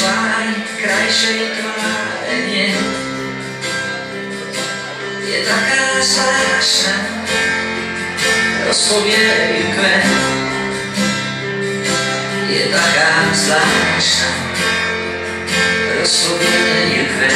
tváň, krajšej tváre nie. Je taká zvláštna, rozpovie ju kvet. Je taká zvláštna, rozpovie ju kvet.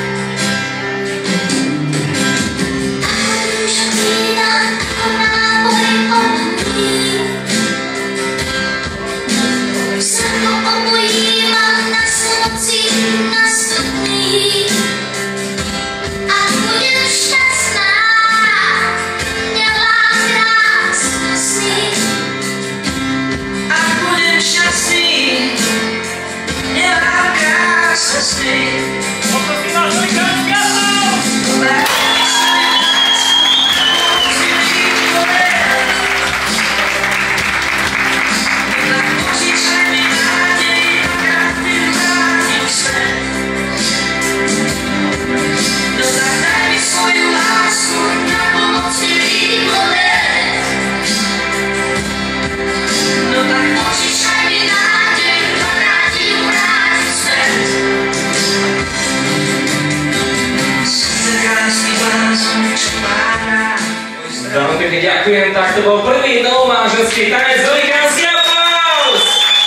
Veľmi pekne ďakujem, tak to bol prvý novomanželský tanec, velikánsky aplauz!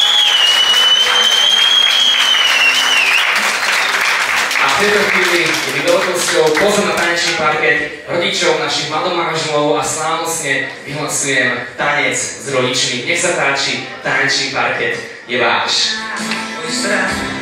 A v tejto chvíli je mi veľkosťou pozor na tanečný parket rodičov našich mladomanželov a slávnostne vyhlasujem tanec s rodičmi. Nech sa páči, tanečný parket je váš.